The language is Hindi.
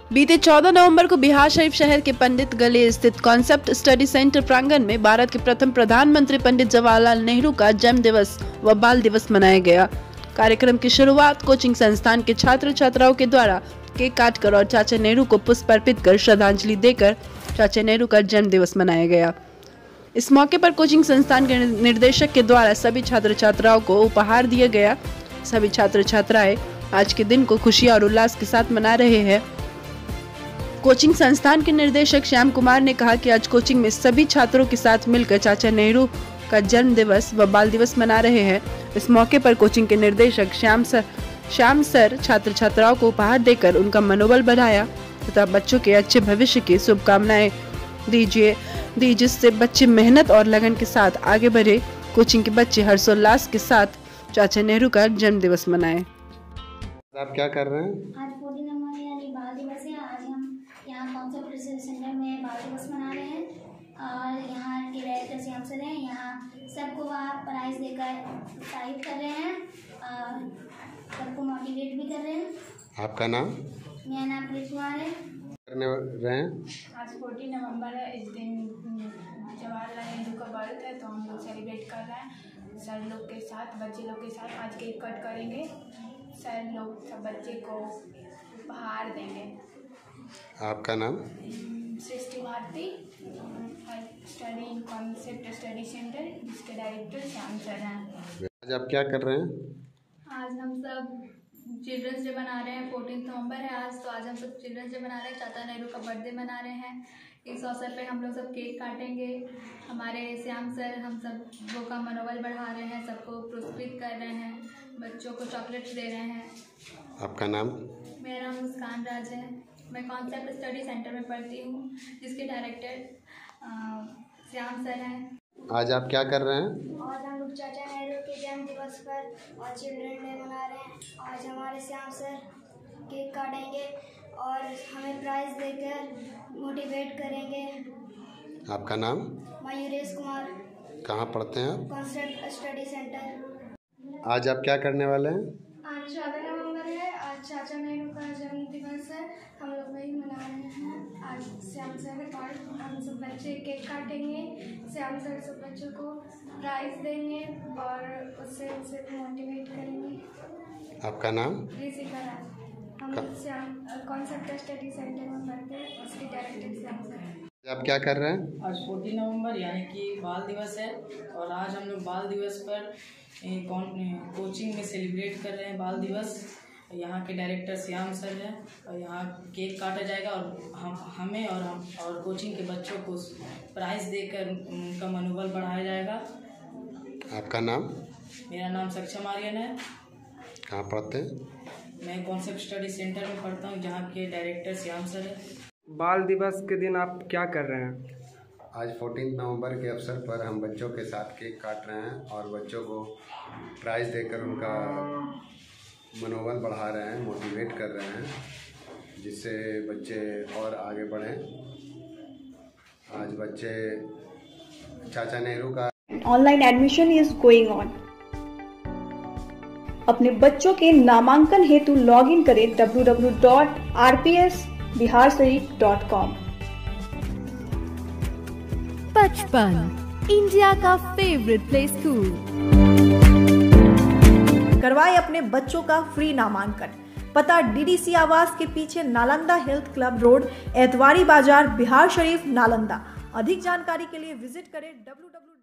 बीते 14 नवंबर को बिहार शरीफ शहर के पंडित गली स्थित कॉन्सेप्ट स्टडी सेंटर प्रांगण में भारत के प्रथम प्रधानमंत्री पंडित जवाहरलाल नेहरू का जन्म दिवस व बाल दिवस मनाया गया। कार्यक्रम की शुरुआत कोचिंग संस्थान के छात्र छात्राओं के द्वारा केक काटकर और चाचा नेहरू को पुष्प अर्पित कर श्रद्धांजलि देकर चाचा नेहरू का जन्म दिवस मनाया गया। इस मौके पर कोचिंग संस्थान के निर्देशक के द्वारा सभी छात्र छात्राओं को उपहार दिया गया। सभी छात्र छात्राएं आज के दिन को खुशियां और उल्लास के साथ मना रहे हैं। कोचिंग संस्थान के निर्देशक श्याम कुमार ने कहा कि आज कोचिंग में सभी छात्रों के साथ मिलकर चाचा नेहरू का जन्म दिवस व बाल दिवस मना रहे हैं। इस मौके पर कोचिंग के निर्देशक श्याम सर छात्र छात्राओं को उपहार देकर उनका मनोबल बढ़ाया तथा बच्चों के अच्छे भविष्य की शुभकामनाएं दी जिससे बच्चे मेहनत और लगन के साथ आगे बढ़े। कोचिंग के बच्चे हर्षोल्लास के साथ चाचा नेहरू का जन्म दिवस मनाए। आप क्या कर रहे हैं? आज 14 नवंबर यानी बाल दिवस है। आज हम यहाँ कॉन्सेप्ट रिसर्च सेंटर में बाल दिवस मना रहे हैं और यहाँ के डायरेक्टर श्याम सर हैं। यहाँ सबको वहाँ प्राइज देकर प्रोत्साहित कर रहे हैं और सबको मोटिवेट भी कर रहे हैं। आपका नाम? मेरा नाम प्रीत कुमार है। करने रहे हैं आज 14 नवंबर है। इस दिन जवाहरलाल नेहरू का बर्थ है तो हम लोग सेलिब्रेट कर रहे हैं सर लोग के साथ, बच्चे लोग के साथ। आज केक कट करेंगे, सर लोग सब बच्चे को उपहार देंगे। आपका नाम? Srishti Bharti, study concept study centre, जिसके डायरेक्टर श्याम सर हैं। आज आप क्या कर रहे हैं? आज हम सब चिल्ड्रंस डे मना रहे हैं। 14 नवंबर है आज, तो आज हम सब चिल्ड्रंस डे मना रहे हैं। चाचा नेहरू का बर्थडे मना रहे हैं। इस अवसर पे हम लोग सब केक काटेंगे। हमारे श्याम सर हम सब का मनोबल बढ़ा रहे हैं, सबको पुरस्कृत कर रहे हैं, बच्चों को चॉकलेट्स दे रहे हैं। आपका नाम? मेरा नाम मुस्कान राज है। मैं कॉन्सेप्ट स्टडी सेंटर में पढ़ती हूँ, जिसके डायरेक्टर श्याम सर हैं। आज आप क्या कर रहे हैं? आज हम लोग चाचा नेहरू के जन्म दिवस पर और चिल्ड्रन डे मना रहे हैं। आज हमारे श्याम सर केक काटेंगे और हमें प्राइज देकर मोटिवेट करेंगे। आपका नाम? मयूरेश कुमार। कहाँ पढ़ते हैं आप? Concept study centre. आज आप क्या करने वाले हैं? आज 14 नवंबर है। आज चाचा नेहरू का जन्म दिवस है। हम लोग वही मना रहे हैं। आज श्याम सर और हम सब बच्चे केक काटेंगे। श्याम सर सब बच्चों को प्राइज देंगे और उससे मोटिवेट करेंगे। आपका नाम? ऋषिका राज। हम श्याम कॉन्सेप्ट स्टडी सेंटर में पढ़ते हैं, उसके डायरेक्टर श्याम सर। आप क्या कर रहे हैं? आज 14 नवंबर यानी कि बाल दिवस है और आज हम लोग बाल दिवस पर कोचिंग में सेलिब्रेट कर रहे हैं बाल दिवस। यहाँ के डायरेक्टर श्याम सर हैं और यहाँ केक काटा जाएगा और हमें और कोचिंग के बच्चों को प्राइज़ देकर उनका मनोबल बढ़ाया जाएगा। आपका नाम? मेरा नाम सक्षम आर्यन है। कहाँ पढ़ते हैं? मैं कॉन्सेप्ट स्टडी सेंटर में पढ़ता हूँ, जहाँ के डायरेक्टर श्याम सर है। बाल दिवस के दिन आप क्या कर रहे हैं? आज 14 नवंबर के अवसर पर हम बच्चों के साथ केक काट रहे हैं और बच्चों को प्राइज़ देकर उनका मनोबल बढ़ा रहे हैं, मोटिवेट कर रहे हैं, जिससे बच्चे और आगे बढ़ें। आज बच्चे चाचा नेहरू का online admission is going on. अपने बच्चों के नामांकन हेतु लॉग इन करें www.rpsbiharsharif.com। बचपन इंडिया का फेवरेट प्ले स्कूल। करवाए अपने बच्चों का फ्री नामांकन। पता डीडीसी आवास के पीछे, Nalanda health club road, Etwari Bazar, Bihar शरीफ, नालंदा। अधिक जानकारी के लिए विजिट करें www